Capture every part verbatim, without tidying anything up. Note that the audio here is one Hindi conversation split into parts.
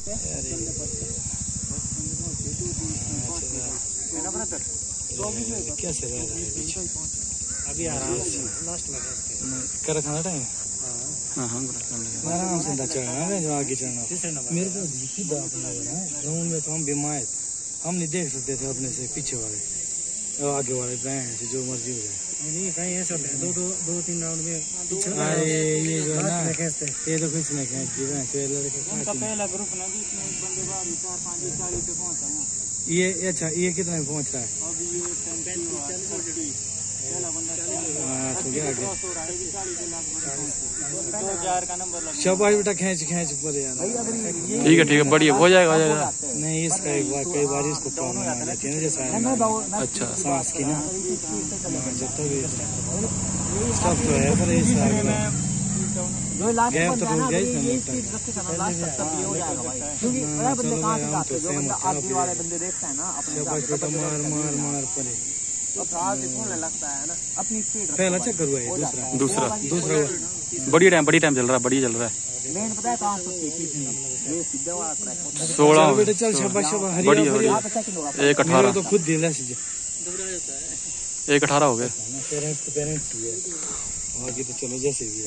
कैसे रह रहा है अभी आराम से लास्ट में कर खाना टाइम। हाँ हाँ आराम से चढ़ना है जो आगे चढ़ना। मेरे को सीधा अपना ग्राउंड में तो हम बीमार हम नहीं देख सकते थे अपने से पीछे वाले आगे वाले बैंड से जो मर्जी हो जाए। नहीं कहीं ऐसा होता है दो दो दो तीन राउंड में पीछे। अरे ये जो है ना ये तो कुछ नहीं खींच दी लड़के उनका पहला ग्रुप ना बीच में एक बंदे बाद चार पाँच चालीस पे पहुंचा है। ये अच्छा ये कितना में पहुंच रहा है अभी? ये पहला बंदा हाँ तो क्या आगे शाबाश बेटा खींच खींच पर यार। ठीक है ठीक है बढ़िया हो जाएगा हो जाएगा। नहीं इसका एक बार कई बार इसको प्रॉब्लम आ जाती है ना जैसा अच्छा सांस की ना जब तक सब तो है पर इस गैप तो रुक गया शाबाश बेटा मार मार मार पड़े लगता है ना अपनी स्पीड। पहला चक्कर हुआ है दूसरा दूसरा दूसरा बढ़िया टाइम बढ़िया टाइम चल रहा है बढ़िया चल रहा है। मेन पता है कहां से ये सीधा वाला ट्रैक सोलह बेटा चल शाबाश शाबाश बढ़िया बढ़िया। एक अठारह तो खुद दिल है सीधे एक अठारह हो गए। पेरेंट्स तो पेरेंट्स ही है आगे तो चलो जैसे भी है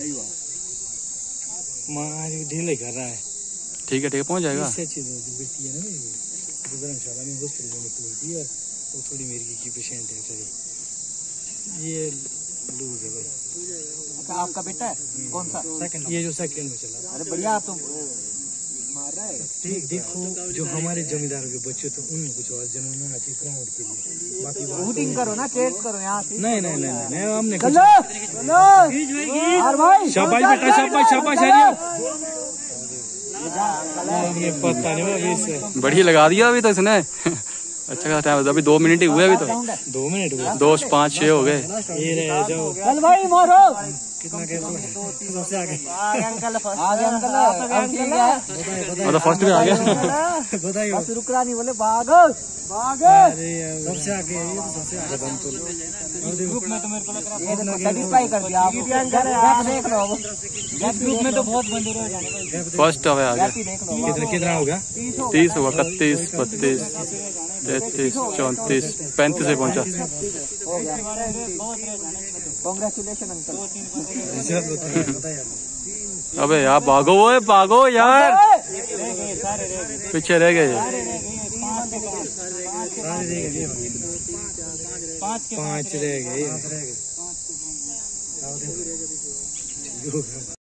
मां ढीले कर रहा है। ठीक है ठीक है पहुंच जाएगा। इससे अच्छी बेटी है ना मेरी धर्मशाला में हॉस्पिटल में टूटी है वो थोड़ी मेरी की पेशेंट है करी ये लूज है भाई। अच्छा आपका बेटा है कौन सा? सेकंड ये जो सेकंड में चला। अरे बढ़िया आप तो मार रहा है। ठीक देखो जो हमारे जमींदारों के बच्चे तो उन कुछ और जनों ने ग्राउंड के लिए बाकी शूटिंग करो ना चेयर्स करो यहाँ से। नहीं नहीं नहीं नहीं हमने चलो चलो शाबाश बेटा शाबाश शाबाश ये पता नहीं अभी से बढ़िया लगा दिया अभी तो इसने। अच्छा खासा टाइम अभी दो मिनट ही हुए अभी तो दो मिनट हुए दो पाँच छह हो गए। ये रहे जाओ चल भाई मारो कितना सबसे आगे अंकल फर्स्ट में आ गया बताइए रुक रहा नहीं बोले भागो भागो सबसे आगे ये तो सबसे आगे बम तो ग्रुप में तो मेरे को लग रहा है सेटिस्फाई कर दिया आप देख लो इस ग्रुप में तो बहुत बंदे रह जाने भाई। फर्स्ट अब आ गया कितना कितना होगा तीस होगा इकतीस बत्तीस तैतीस चौंतीस पैंतीस में पहुंचा। Congratulation uncle. अबे यार भागो वो भागो यार पीछे रह गए पाँच रह गए।